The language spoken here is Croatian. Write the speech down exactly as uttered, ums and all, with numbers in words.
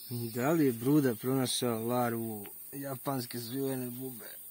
Da li je Bruda pronašao larvu japanske zvijene bube?